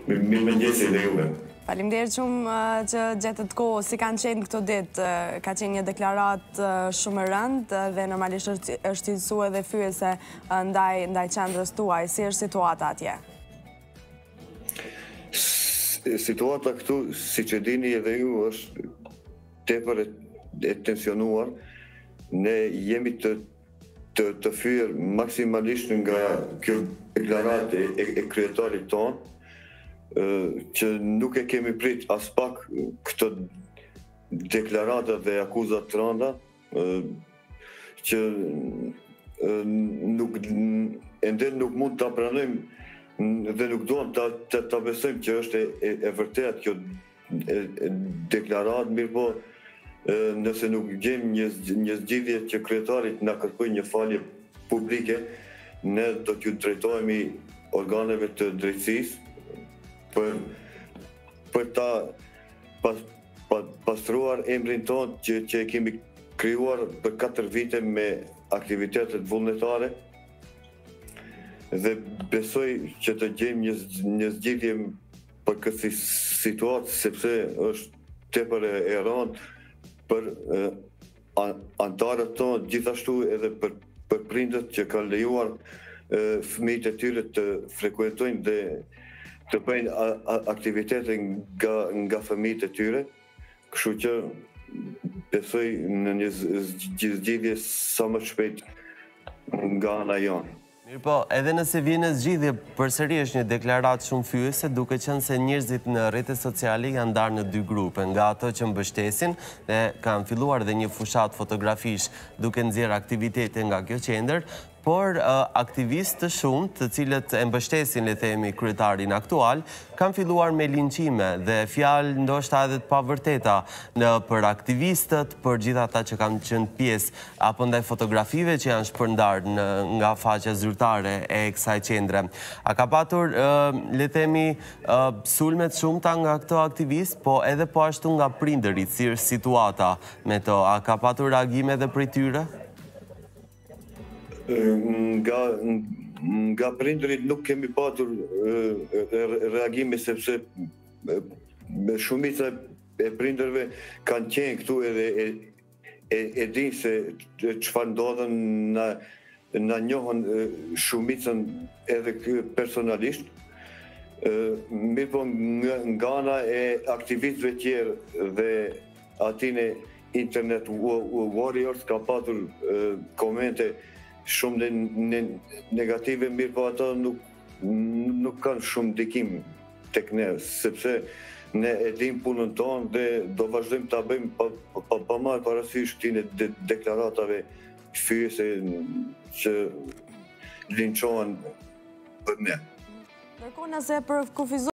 Mirëmëngjesi dhe juve. Faleminderit shumë që gjetët kohë. Si kanë qenë këto ditë? Ka qenë një deklaratë shumë e rëndë dhe normalisht është cilësu edhe fyese ndaj qendrës tuaj. Si është situata atje? Situata këtu, siç e dini edhe ju, është tepër e tensionuar. Ne jemi të fyer maksimalisht nga kjo deklaratë e kryetarit tonë, që nuk e kemi prit as pak këto deklarata dhe akuzat të rënda, që ende nuk mund ta pranojmë dhe nuk duam ta besojmë që është e vërtet kjo deklaratë, mirë po nëse nuk gjejmë një zgjidhje që kryetarit na kërkojë një falje publike, ne do t'ju drejtohemi organeve të drejtësisë për ta pastruar emrin tonë që e kemi krijuar për 4 vite me aktivitetet vullnetare, dhe besoj që të gjejmë një zgjidhje për këtë situatë, sepse është tepër e rëndë për antarët tonë, gjithashtu edhe për prindët që kanë lejuar fëmijët e tyre të frekuentojnë dhe të bëjnë aktivitete nga fëmijët e tyre, kështu që besoj në një zgjidhje sa më shpejt nga ana jonë. Mirë po, edhe nëse vjen në zgjidhje, përsëri është një deklaratë shumë fyese, duke qenë se njerëzit në rrjetet sociale janë ndarë në 2 grupe, nga ato që mbështesin dhe kanë filluar dhe një fushat fotografish duke nxjerrë aktivitete nga kjo qendër, por aktivistë të shumë, të cilët e mbështesin, le themi, kryetarin aktual, kanë filluar me linçime dhe fjalë ndoshta edhe të pavërteta për aktivistët, për gjithë ata që kanë qenë pjesë apo ndaj fotografive që janë shpërndarë nga faqja zyrtare e kësaj qendre. A ka patur, le themi, sulmet shumëta nga këto aktivistë, po edhe po ashtu nga prindërit, si është situata me to? A ka patur reagime edhe prej tyre? Nga prindërit nuk kemi patur reagime, sepse shumica e prindërve kanë qenë këtu edhe e dinë se çfarë ndodhen, na njohën shumicën edhe personalisht. Mirë po nga ana e aktivistëve tjerë dhe atine Internet Warriors ka patur komente shumë negative, mirë po ata nuk kanë shumë ndikim tek ne, sepse ne e dim punën tonë dhe do vazhdojmë ta bëjmë pa marrë parasysh këtine deklaratave fyese që linçohen për ne. Ndërkohë, nëse për kufizojmë